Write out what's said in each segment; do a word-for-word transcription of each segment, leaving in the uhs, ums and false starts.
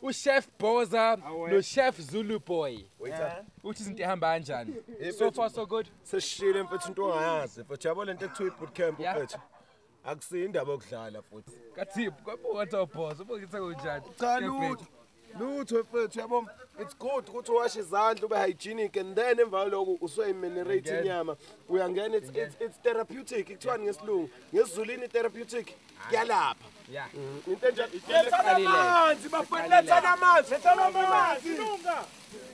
uChef Boza noChef Zulu Boy. Waiter. Uthi izinto ehamba kanjani? So far so good. Seshile mfethu into ongayazi mfethu yabo lento ekuthiwa ibootcamp mfethu. Akusiyi indaba yokudlala futhi. Kathip, kwabuka boss, ubukitha kunjani? Cha lutho. Lutho mfethu yabo it's good ukuthi uwashe izandla ube hygienic and then emva lokho usoyimenerate inyama. Uyangena it's it's it's therapeutic kuthiwani ngesilungu. NgesiZulwini therapeutic kuyalapha. Yeah. Into enjani? Letha amanzi bafana letha amanzi. Letha amanzi. Lunga.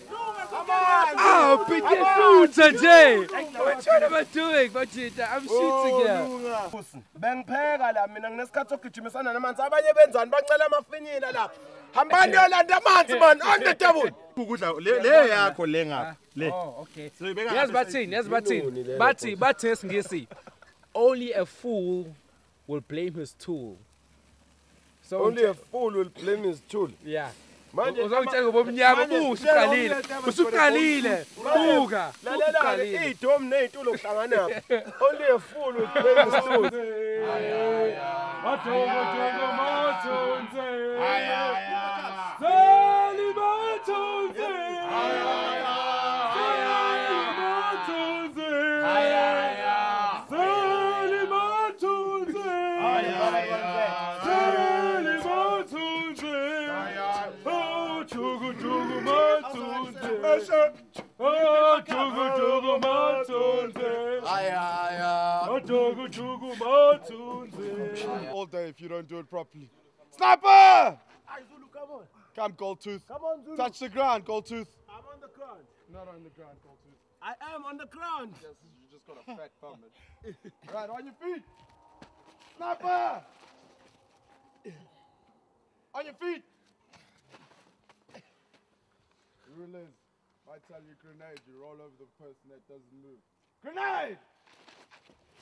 Oh, pick your food, Jay. What am I doing? I'm shooting here. Bengipheka la mina nginesikhathi sokugijimisana namanzi abanye benzani bancela amafinyila lapha. Hambani yolanda amanzi man on the table. Ukudla le yakho le ngapha. Le. Oh, okay. Yes, bathini, yes bathini. Bathi bathi esingisi. Only a fool will blame his tool. So only a fool will blame his tool. Yeah. Manje uzongitshela ngobomnyama usuqalile usuqalile buka usuqalile idom nezintulo kuhlangana only a fool will blame his tool. Atongo tongo mathunzi Selimathunzi Duku-Duku mathunzi Oh, Duku-Duku mathunzi Ay ay ay Duku-Duku mathunzi All day if you don't do it properly. Sniper! Zulu, come on. Come Gold Tooth. Come on Zulu. Touch the ground, Gold Tooth. I'm on the ground. Not on the ground, Gold Tooth. I am on the ground. Yes, you just got a fat thumb. Right, on your feet. Sniper! On your feet. Rulers, if I tell you grenade, you roll over the person that doesn't move. Grenade!